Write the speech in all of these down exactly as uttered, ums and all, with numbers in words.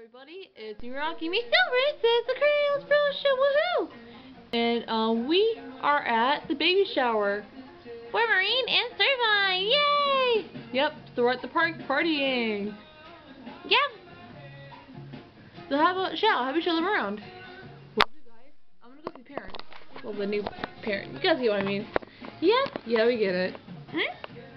everybody, it's me Rocky, me Silver, it's the Cranidos Pro Show, woohoo! And uh, we are at the baby shower for Marine and Servine, yay! Yep, so we're at the park partying. Yep. So how about show? Have you show them around? Well, guys, I'm gonna go see parents. Well, the new parent. You guys get what I mean? Yep. Yeah, we get it. Hmm?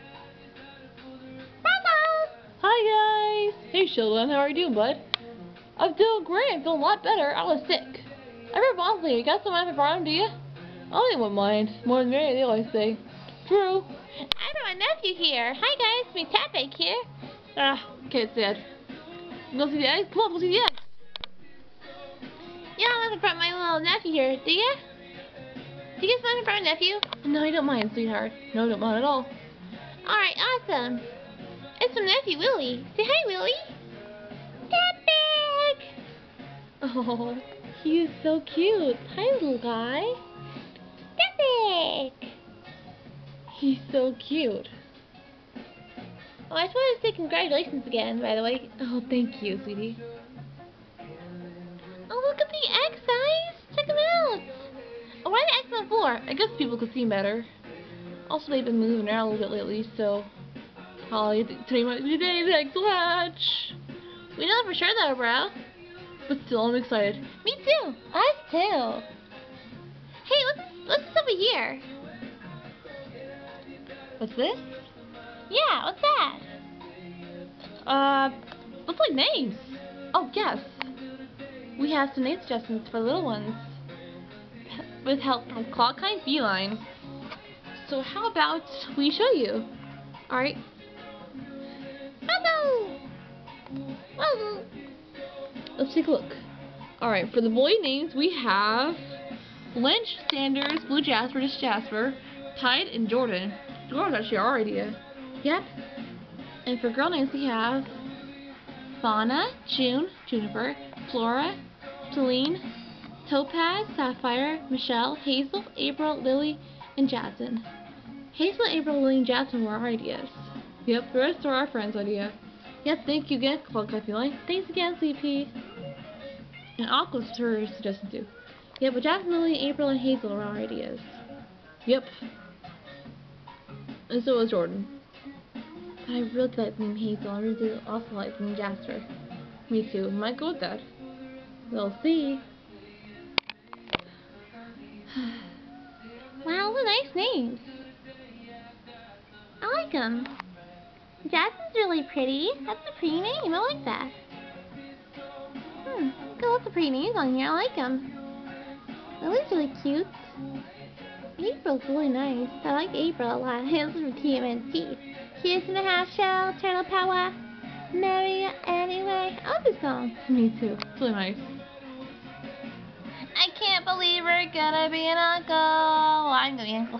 Hi guys! Hey Sheldon, how are you doing, bud? I'm doing great, I'm feeling a lot better. I was sick. I remember honestly, you got some of my problem, do you? I only wouldn't mind. More than Mary, they always say. True. I brought my nephew here. Hi guys, me Tapek here. Ah, okay, it's dead. Go see the eggs? Come on, go see the eggs. You don't want to brought my little nephew here, do you? Do you guys want to bring my nephew? No, you don't mind, sweetheart. No, don't mind at all. Alright, awesome. It's my nephew, Willie. Say hi, Willie. Tapek! Oh, he is so cute. Hi, little guy. Tapek! He's so cute. Oh, I just wanted to say congratulations again, by the way. Oh, thank you, sweetie. Oh, look at the eggs, guys. Check them out. Oh, why the eggs on the floor? I guess people could see better. Also, they've been moving around a little bit lately, so Holly, today might be the day the eggs will hatch. We know for sure though, bro. But still, I'm excited. Me too. Us too. Hey, what's what's this over here? What's this? Yeah, what's that? Uh, looks like names. Oh, yes. We have some name suggestions for little ones with help from Clawkind Feline. So how about we show you? All right. Hello. Hello. Let's take a look. All right, for the boy names we have Lynch, Sanders, Blue Jasper, just Jasper, Tide, and Jordan. Jordan's actually our idea. Yep. And for girl names we have Fauna, June, Juniper, Flora, Celine, Topaz, Sapphire, Michelle, Hazel, April, Lily, and Jasmine. Hazel, April, Lily, and Jasmine were our ideas. Yep, the rest are our friends' idea. Yep, thank you again, Clawkind Feline. Thanks again, C P. And Aqua's her suggestion too. Yep, but Jasmine, Lily, April, and Hazel are our ideas. Yep. And so was Jordan. But I really like the name Hazel. I really do also like the name Jasper. Me too. Might go with that. We'll see. Wow, what nice names. I like them. Jasmine's really pretty. That's a pretty name. I like that. Hmm. Got lots of pretty names on here. I like them. Lily's really cute. April's really nice. I like April a lot. This is from T M N T. Kiss in the half shell, turtle power, marry anyway. I love this song. Me too. It's really nice. I can't believe we're gonna be an uncle. Well, I'm gonna be an uncle.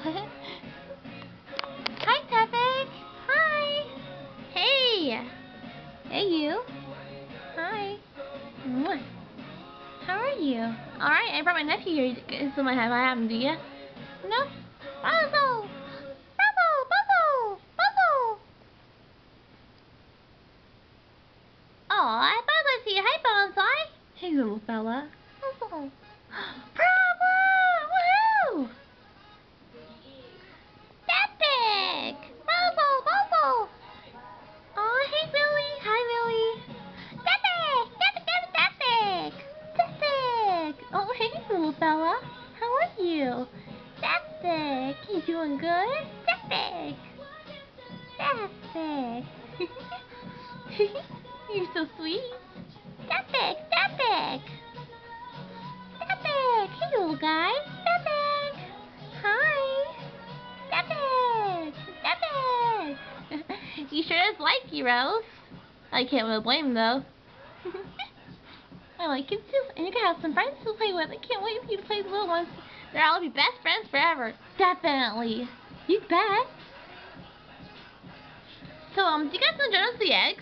Hi, Tapek. Hi. Hey. Hey, you. Hi. Mwah. How are you? Alright, I brought my nephew here. You still might have I have him, do you? No? Puzzle! Puzzle! Puzzle! Puzzle! Oh, I Puzzle's here. Hi, Bonsai. Hey, little fella. Puzzle. Problem! Woohoo! Tapek! Puzzle! Puzzle! Oh, hey, Billy. Hi, Billy. Tapek! Tapek! Tapek! Tapek! Tapek! Oh, hey, little fella. How are you? Tapek! You doing good? Tapek! Tapek! You're so sweet. Tapek! Tapek! Tapek! Hey, little guy. Tapek! Hi! Tapek! Tapek! You sure does like you, Rose. I can't really blame him, though. I like him, too. And you can have some friends to play with. I can't wait for you to play with the little ones. They'll all be best friends forever. Definitely. You bet. So, um, do you guys want to join us the eggs?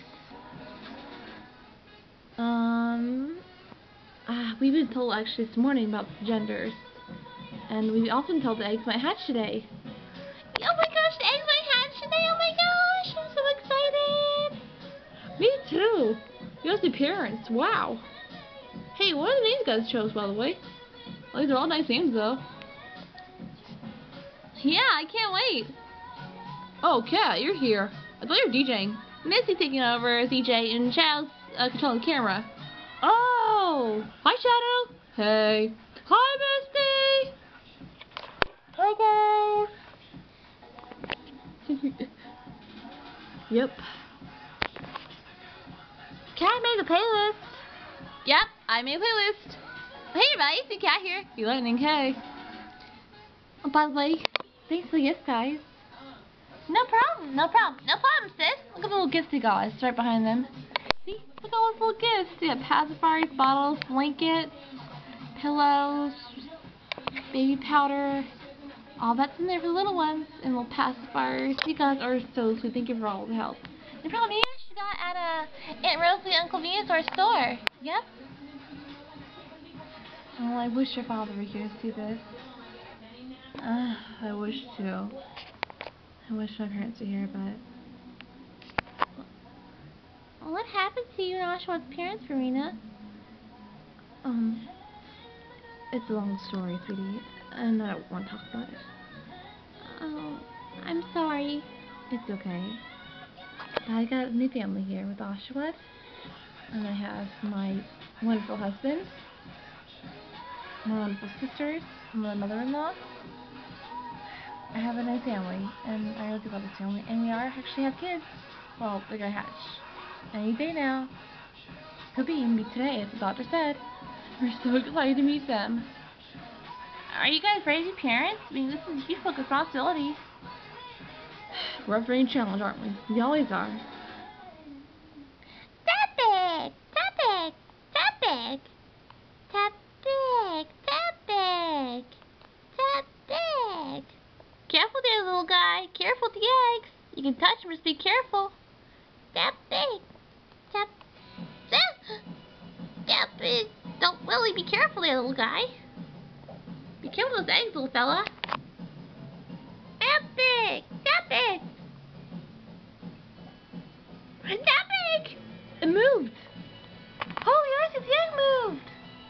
Um, uh, we've been told actually this morning about the genders. And we've often told the eggs might hatch today. Oh my gosh, the eggs might hatch today. Oh my gosh, I'm so excited. Me too. You chose the parents. Wow. Hey, what are the names you guys chose, by the way? Well, these are all nice names, though. Yeah, I can't wait. Oh, Kat, you're here. I thought you were DJing. Missy's taking over as D J, and Shadow's uh, controlling the camera. Oh! Hi, Shadow. Hey. Hi, Misty. Hi, guys. Yep. Kat made a playlist. Yep, I made a playlist. Hey, everybody, it's Kat here. You Lightning K. Oh, by the way, thanks for the gift, guys. No problem, no problem, no problem, sis. Look at the little gifts they got. It's right behind them. See? Look at all those little gifts. They got pacifiers, bottles, blankets, pillows, baby powder. All that's in there for the little ones. And little pacifiers. You guys are so sweet. Thank you for all the help. And probably she got at a Aunt Rosalie Uncle Venus or store. Yep. Oh, I wish your father were here to see this. Uh, I wish too. I wish my parents were here, but... What happened to you and Oshawa's parents, Marina? Um, it's a long story, sweetie, and I don't want to talk about it. Oh, I'm sorry. It's okay. I got a new family here with Oshawa, and I have my wonderful husband, my wonderful sisters, my mother-in-law. I have a nice family, and I really do love this family, and we are actually have kids. Well, they're gonna hatch any day now. Could be even be today, as the doctor said. We're so excited to meet them. Are you guys ready to be parents? I mean, this is a huge responsibility. We're up for any challenge, aren't we? We always are. Tap big! Tap big! Tap big! Tap big! Tap big! Tap big! Careful there, little guy. Careful with the eggs. You can touch them, just be careful. Tap big! Tap... Tap! Tap big! Don't really be careful there, little guy. Be careful with those eggs, little fella. Tap big! Tap big! Tap big! It moved! Holy Arceus, the egg moved!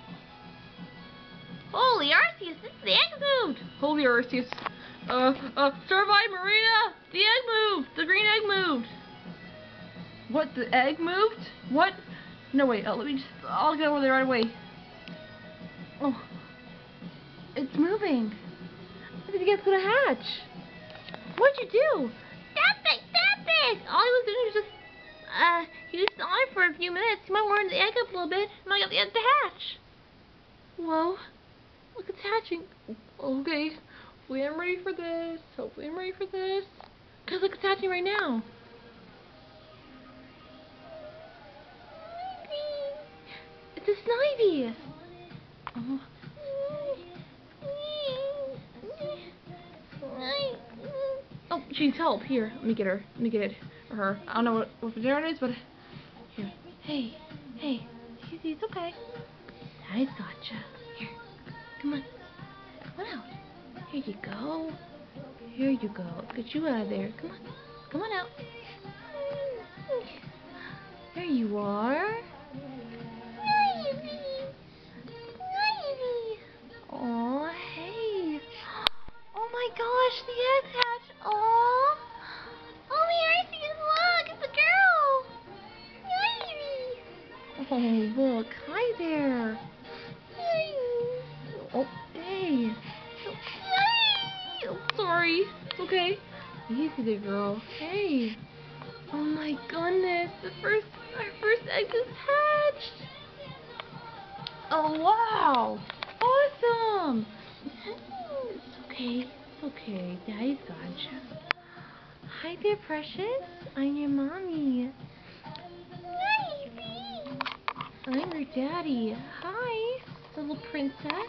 Holy Arceus, this, the egg moved! Holy Arceus. Uh, uh, Servine, Marina! The egg moved! The green egg moved! What, the egg moved? What? No, wait, uh, let me just, I'll get over there right away. Oh. It's moving. I think it's gonna hatch. What'd you do? Tap big! Tap big! All he was doing was just, uh, he was on it for a few minutes. He might warm the egg up a little bit. He might get the egg to hatch. Whoa. Look, it's hatching. Okay. Hopefully I'm ready for this. Hopefully I'm ready for this. Cause look, it's hatching right now. It's a Snivy. Oh. Oh, she needs help. Here, let me get her. Let me get it. Or her. I don't know what, what there it is, but here. Hey, hey. Easy, it's okay. I gotcha. Here. Come on. Come on out. Here you go. Here you go. Get you out of there. Come on. Come on out. There you are. Oh, hey. Oh my gosh, the egg hatched. Oh. Oh, the Arceus, look, it's a girl. Oh, look. Hi there. Oh, hey. Oh, sorry. It's okay. Easy there, girl. Hey. Oh my goodness. The first, our first egg is hatched. Oh, wow. Awesome. It's okay. It's okay. Daddy's gotcha. Hi there, precious. I'm your mommy. I'm your daddy. Hi, little princess.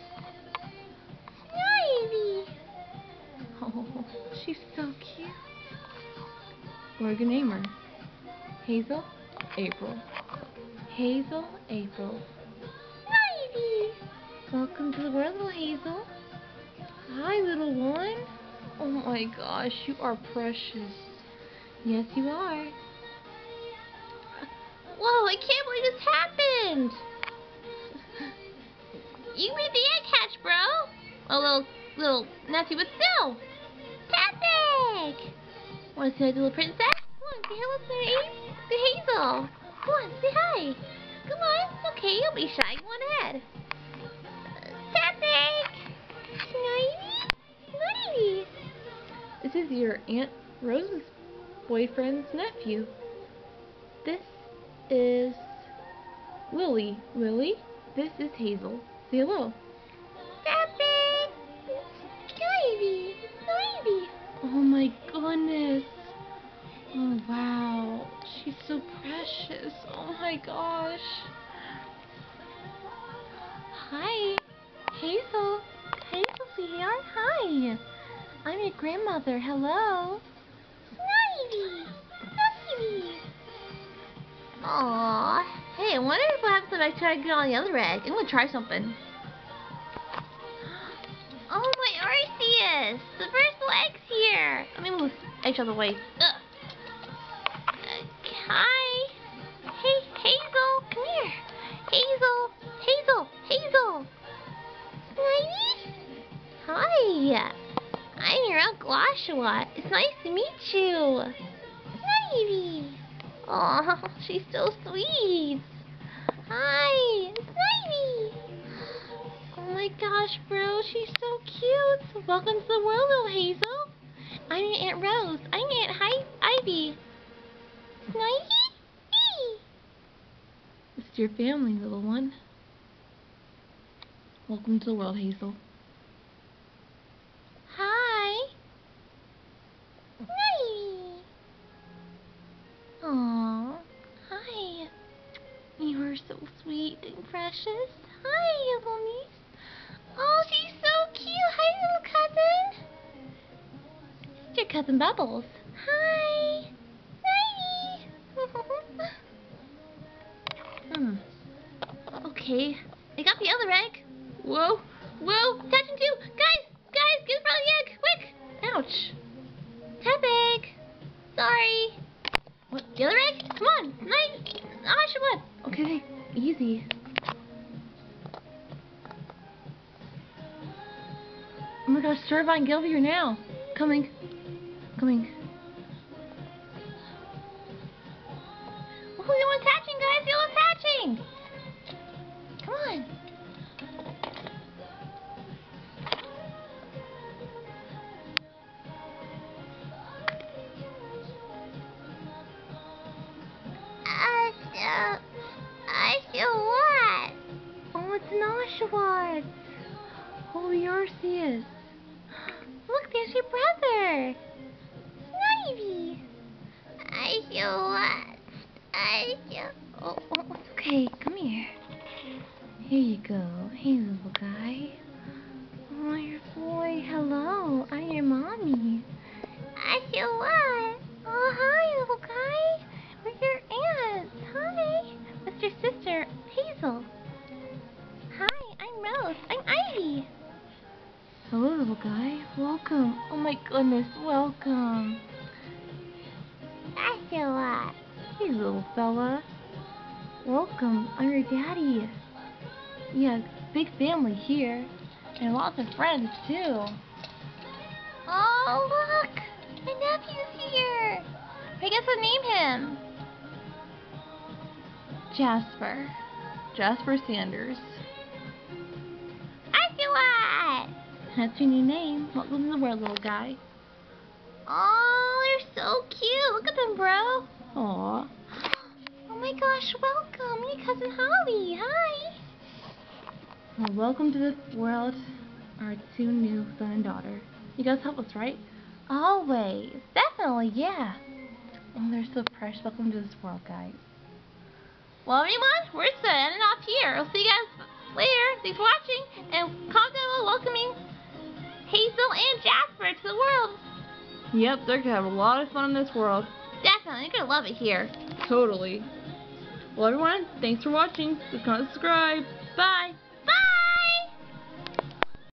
Oh, she's so cute. What are we gonna name her? Hazel? April. Hazel, April. Welcome to the world, little Hazel. Hi, little one. Oh my gosh, you are precious. Yes, you are. Whoa, I can't believe this happened. You made the egg hatch, bro. A little, little messy, but still. Epic! Want to say hi to the little princess? Come on, say hello to the Ace, to Hazel. Come on, say hi. Come on. Okay, don't be shy. Go on ahead. Epic! Snivy? Snivy! This is your Aunt Rose's boyfriend's nephew. This is Lily. Lily, this is Hazel. Say hello. Epic! Snivy! Snivy! Oh my goodness. Oh wow. She's so precious. Oh my gosh. Hi. Hazel. Hazel, sweetheart. Hi. I'm your grandmother. Hello. Snivy! Snivy! Aww. Hey, I wonder if I have some extra to get on the other egg. I'm gonna try something. Oh my Arceus! The first egg's here! Let me move eggs out of the way. Ugh. Uh, hi! Hey, Hazel! Come here! Hazel! Hazel! Hazel! Snivy? Hi! I'm your Uncle Oshawott. It's nice to meet you. Snivy! Aw, she's so sweet. Hi! Snivy! Oh my gosh, bro, she's so cute. Welcome to the world, little Hazel. I'm your Aunt Rose. I'm your Aunt Hi Ivy. Snivy? Hey! This is your family, little one. Welcome to the world, Hazel. Hi. Snivy. Aww. Hi. You are so sweet and precious. Hi, little niece. Oh, she's so cute. Hi, little cousin. This is your cousin Bubbles. Hi. Snivy. hmm. Okay. I got the other egg. Whoa. Whoa. Touching two. Guys. Guys, get in front of the egg. Quick. Ouch. Tap egg. Sorry. What? The other egg? Come on. Nice. Oh, she won. Okay, easy. Oh my gosh, Servine, get over here now. Coming. Coming. Oh, the one's hatching, guys. The one's hatching. Come on. I feel, I feel what? Oh, it's an Oshawott. Holy Arceus. Look, there's your brother. Snivy. I feel what? I feel... Oh, oh, it's okay. Come here. Here you go. Hey, little guy. Oh, your boy. Hello. I'm your mommy. I feel what? Oh, hi, little guy. We're your aunts. Hi. That's your sister, Hazel. Hi, I'm Rose. I'm Ivy. Hello, little guy. Welcome. Oh my goodness, welcome. I feel what? Hey, little fella. Welcome. I'm your daddy. Yeah, big family here. And lots of friends, too. Oh, look. My nephew's here. I guess I name him. Jasper. Jasper Sanders. I feel what? That's your new name. Welcome to the world, little guy. Oh, they're so cute. Look at them, bro. Aww. Oh my gosh, welcome. Your cousin Holly. Hi. Well, welcome to the world, our two new son and daughter. You guys help us, right? Always. Definitely, yeah. Oh, they're so precious. Welcome to this world, guys. Well, everyone, we're signing off here. I'll see you guys later. Thanks for watching. And comment down below welcoming Hazel and Jasper to the world. Yep, they're going to have a lot of fun in this world. Definitely. You're going to love it here. Totally. Well, everyone, thanks for watching. Please comment and subscribe. Bye.